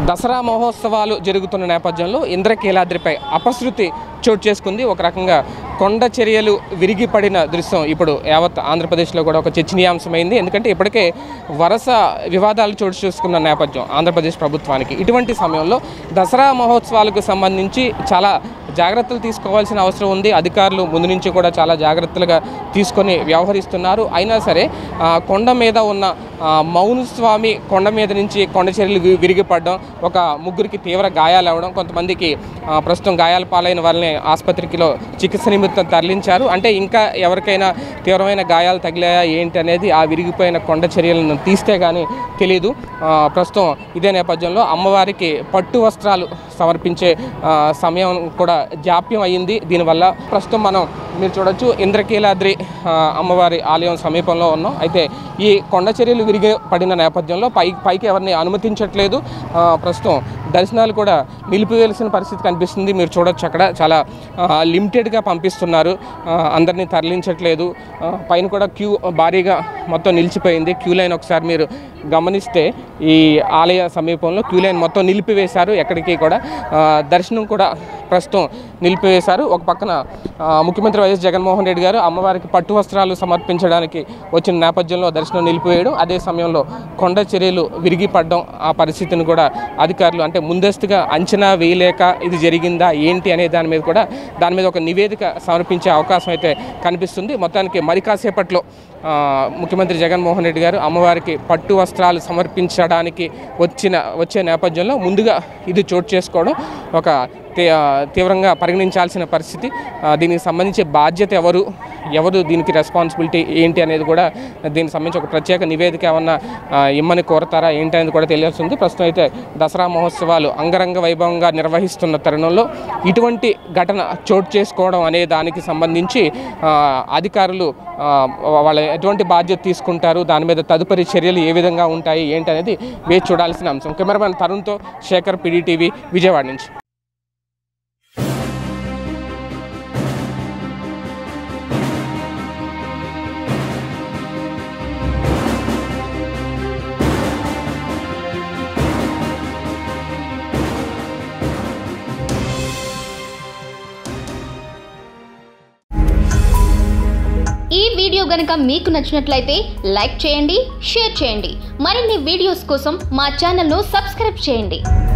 దసరా మహోత్సవాలు జరుగుతున్న నేపథ్యంలో ఇంద్రకీలాద్రిపై అపశృతి చోటు చేసుకుంది. ఒక రకంగా కొండ చర్యలు విరిగి పడిన దృశ్యం ఇప్పుడు యావత్ ఆంధ్రప్రదేశ్లో కూడా ఒక చర్చనీయాంశమైంది. ఎందుకంటే ఇప్పటికే వరుస వివాదాలు చోటు చేసుకున్న నేపథ్యం ఆంధ్రప్రదేశ్ ప్రభుత్వానికి. ఇటువంటి సమయంలో దసరా మహోత్సవాలకు సంబంధించి చాలా జాగ్రత్తలు తీసుకోవాల్సిన అవసరం ఉంది. అధికారులు ముందు నుంచి కూడా చాలా జాగ్రత్తలుగా తీసుకొని వ్యవహరిస్తున్నారు. అయినా సరే కొండ మీద ఉన్న మౌనస్వామి కొండ మీద నుంచి కొండ చర్యలు విరిగిపడడం, ఒక ముగ్గురికి తీవ్ర గాయాలు అవ్వడం, కొంతమందికి ప్రస్తుతం గాయాల పాలైన వాళ్ళని ఆసుపత్రికిలో చికిత్స నిమిత్తం తరలించారు. అంటే ఇంకా ఎవరికైనా తీవ్రమైన గాయాలు తగిలాయా ఏంటి అనేది ఆ విరిగిపోయిన కొండ చర్యలను తీస్తే కానీ తెలియదు. ప్రస్తుతం ఇదే నేపథ్యంలో అమ్మవారికి పట్టు వస్త్రాలు సమర్పించే సమయం కూడా జాప్యం అయ్యింది. దీనివల్ల ప్రస్తుతం మీరు చూడొచ్చు ఇంద్రకీలాద్రి అమ్మవారి ఆలయం సమీపంలో ఉన్నాం. అయితే ఈ కొండ చర్యలు విరిగి పడిన నేపథ్యంలో పైకి ఎవరిని అనుమతించట్లేదు. ప్రస్తుతం దర్శనాలు కూడా నిలిపివేయాల్సిన పరిస్థితి కనిపిస్తుంది. మీరు చూడొచ్చు అక్కడ చాలా లిమిటెడ్గా పంపిస్తున్నారు, అందరినీ తరలించట్లేదు. పైన కూడా క్యూ భారీగా మొత్తం నిలిచిపోయింది. క్యూ లైన్ ఒకసారి మీరు గమనిస్తే ఈ ఆలయ సమీపంలో క్యూ లైన్ మొత్తం నిలిపివేశారు. ఎక్కడికి కూడా దర్శనం కూడా ప్రస్తుతం నిలిపివేశారు. ఒక పక్కన ముఖ్యమంత్రి వైఎస్ జగన్మోహన్ రెడ్డి గారు అమ్మవారికి పట్టు వస్త్రాలు సమర్పించడానికి వచ్చిన నేపథ్యంలో దర్శనం నిలిపివేయడం, అదే సమయంలో కొండ చర్యలు విరిగిపడడం, ఆ పరిస్థితిని కూడా అధికారులు అంటే ముందస్తుగా అంచనా వేయలేక ఇది జరిగిందా ఏంటి అనే దాని మీద ఒక నివేదిక సమర్పించే అవకాశం అయితే కనిపిస్తుంది. మొత్తానికి మరి కాసేపట్లో ముఖ్యమంత్రి జగన్మోహన్ రెడ్డి గారు అమ్మవారికి పట్టు వస్త్రాలు సమర్పించడానికి వచ్చే నేపథ్యంలో ముందుగా ఇది చోటు చేసుకోవడం ఒక తీవ్రంగా పరిగణించాల్సిన పరిస్థితి. దీనికి సంబంధించి బాధ్యత ఎవరు దీనికి రెస్పాన్సిబిలిటీ ఏంటి అనేది కూడా దీనికి సంబంధించి ఒక ప్రత్యేక నివేదిక ఏమన్నా ఇమ్మని కోరతారా ఏంటి అనేది కూడా తెలియాల్సి ఉంది. ప్రస్తుతం అయితే దసరా మహోత్సవాలు అంగరంగ వైభవంగా నిర్వహిస్తున్న తరుణంలో ఇటువంటి ఘటన చోటు చేసుకోవడం అనే దానికి సంబంధించి అధికారులు వాళ్ళ ఎటువంటి బాధ్యత తీసుకుంటారు, దాని మీద తదుపరి చర్యలు ఏ విధంగా ఉంటాయి ఏంటి అనేది వేచి చూడాల్సిన అంశం. కెమెరామెన్ తరుణ్తో శేఖర్, PDTV, విజయవాడ నుంచి. ఈ వీడియో గనుక మీకు నచ్చినట్లయితే లైక్ చేయండి, షేర్ చేయండి. మరిన్ని వీడియోస్ కోసం మా ఛానల్ను సబ్స్క్రైబ్ చేయండి.